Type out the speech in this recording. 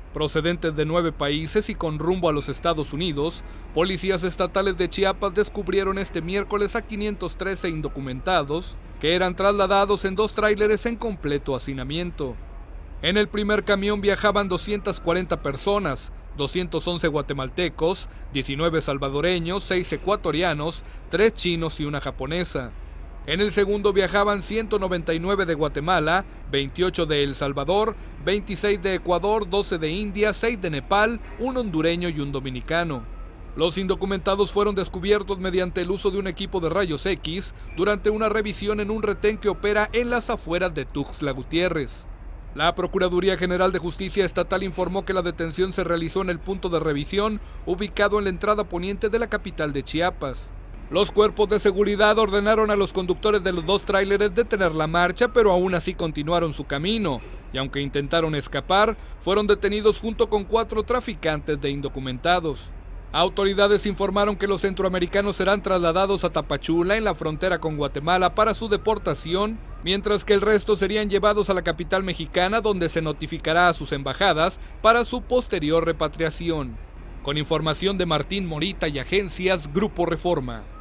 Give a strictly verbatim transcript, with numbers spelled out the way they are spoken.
Procedentes de nueve países y con rumbo a los Estados Unidos, policías estatales de Chiapas descubrieron este miércoles a quinientos trece indocumentados que eran trasladados en dos tráileres en completo hacinamiento. En el primer camión viajaban doscientas cuarenta personas, doscientos once guatemaltecos, diecinueve salvadoreños, seis ecuatorianos, tres chinos y una japonesa. En el segundo viajaban ciento noventa y nueve de Guatemala, veintiocho de El Salvador, veintiséis de Ecuador, doce de India, seis de Nepal, un hondureño y un dominicano. Los indocumentados fueron descubiertos mediante el uso de un equipo de rayos X durante una revisión en un retén que opera en las afueras de Tuxtla Gutiérrez. La Procuraduría General de Justicia Estatal informó que la detención se realizó en el punto de revisión ubicado en la entrada poniente de la capital de Chiapas. Los cuerpos de seguridad ordenaron a los conductores de los dos tráileres detener la marcha, pero aún así continuaron su camino, y aunque intentaron escapar, fueron detenidos junto con cuatro traficantes de indocumentados. Autoridades informaron que los centroamericanos serán trasladados a Tapachula, en la frontera con Guatemala, para su deportación, mientras que el resto serían llevados a la capital mexicana, donde se notificará a sus embajadas para su posterior repatriación. Con información de Martín Morita y Agencias Grupo Reforma.